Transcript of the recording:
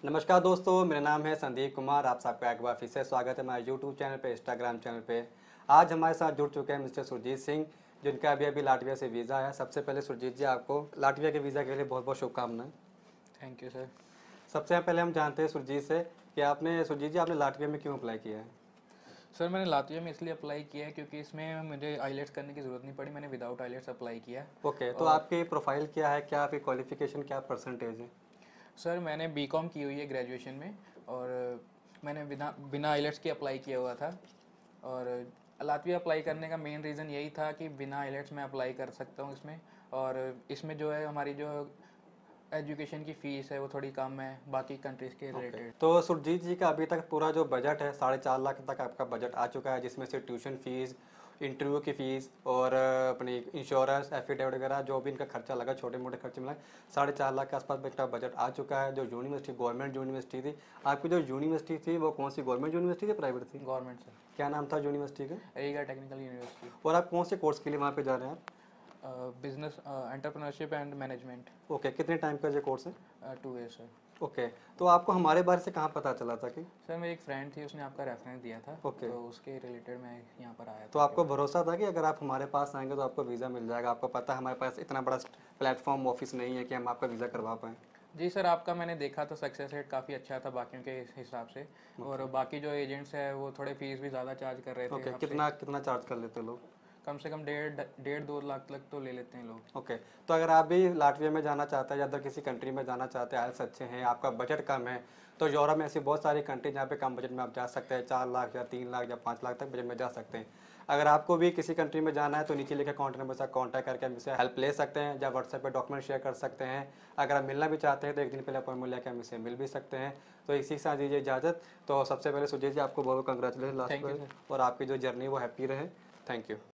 नमस्कार दोस्तों, मेरा नाम है संदीप कुमार। आप सबका एक बार फिर से स्वागत है हमारे यूट्यूब चैनल पे, इंस्टाग्राम चैनल पे। आज हमारे साथ जुड़ चुके हैं मिस्टर सुरजीत सिंह, जिनका अभी लाटविया से वीज़ा है। सबसे पहले सुरजीत जी, आपको लाटविया के वीज़ा के लिए बहुत बहुत शुभकामनाएं। Thank you sir. सबसे पहले हम जानते हैं सुरजीत से कि सुरजीत जी, आपने लाटविया में क्यों अप्लाई किया है? सर मैंने लातविया में इसलिए अप्लाई किया है क्योंकि इसमें मुझे आईलेट्स करने की ज़रूरत नहीं पड़ी। मैंने विदाउट आईलेट्स अप्लाई किया है। ओके, तो और आपकी प्रोफाइल क्या है, क्या आपकी क्वालिफिकेशन, क्या परसेंटेज है? सर मैंने बीकॉम की हुई है ग्रेजुएशन में, और मैंने बिना बिना आईलेट्स के अप्लाई किया हुआ था। और लातविया अप्लाई करने का मेन रीज़न यही था कि बिना आईलेट्स में अप्लाई कर सकता हूँ इसमें। और इसमें जो है हमारी जो एजुकेशन की फ़ीस है वो थोड़ी कम है बाकी कंट्रीज़ के रिलेटेड। तो सुरजीत जी का अभी तक पूरा जो बजट है 4.5 लाख तक आपका बजट आ चुका है, जिसमें से ट्यूशन फीस, इंटरव्यू की फ़ीस और अपनी इंश्योरेंस, एफिडेविट वगैरह जो भी इनका खर्चा लगा, छोटे मोटे खर्चे मिला 4.5 लाख के आसपास का बजट आ चुका है। जो यूनिवर्सिटी, गवर्नमेंट यूनिवर्सिटी थी आपकी, जो यूनिवर्सिटी थी वो कौन सी, गवर्नमेंट यूनिवर्सिटी थी, प्राइवेट थी? Government sir. क्या नाम था यूनिवर्सिटी का? Riga technical university. और आप कौन से कोर्स के लिए वहाँ पे जा रहे हैं आप? Business entrepreneurship and management. Okay, कितने टाइम का जो कोर्स है? 2 ईयर सर। ओके, तो आपको हमारे बारे से कहाँ पता चला था कि? सर मेरी एक फ्रेंड थी, उसने आपका रेफरेंस दिया था। ओके, तो उसके रिलेटेड मैं यहाँ पर आया तो था आपको आपके भरोसा था कि अगर आप हमारे पास आएंगे तो आपको वीज़ा मिल जाएगा? आपको पता है हमारे पास इतना बड़ा प्लेटफॉर्म, ऑफिस नहीं है कि हम आपका वीज़ा करवा पाएँ? पास। जी सर, आपका मैंने देखा था सक्सेस रेट काफ़ी अच्छा था बाकियों के हिसाब से। और बाकी जो एजेंट्स है वो थोड़े फीस भी ज़्यादा चार्ज कर रहे थे ओके, आपसे। कितना कितना चार्ज कर लेते लोग? कम से कम 1.5-2 लाख तक तो ले लेते हैं लोग। ओके, तो अगर आप भी लाटविया में जाना चाहते हैं या अदर किसी कंट्री में जाना चाहते हैं, आइल्स अच्छे हैं, आपका बजट कम है, तो यूरोप में ऐसी बहुत सारी कंट्री जहाँ पे कम बजट में आप जा सकते हैं। 4 लाख या 3 लाख या 5 लाख तक बजट में जा सकते हैं। अगर आपको भी किसी कंट्री में जाना है तो नीचे लिखे कॉन्टैक्ट नंबर से कॉन्टैक्ट करके हमसे हेल्प ले सकते हैं, या व्हाट्सएप पे डॉक्यूमेंट शेयर कर सकते हैं। अगर आप मिलना भी चाहते हैं तो एक दिन पहले अपॉइंटमेंट लेकर हमसे मिल भी सकते हैं। तो इसी के साथ दीजिए इजाज़त। तो सबसे पहले सुजय जी, आपको बहुत बहुत कंग्रेचुलेसन लास्ट थैंक यू में, सर। और आपकी जो जर्नी वो हैप्पी रहे। Thank you.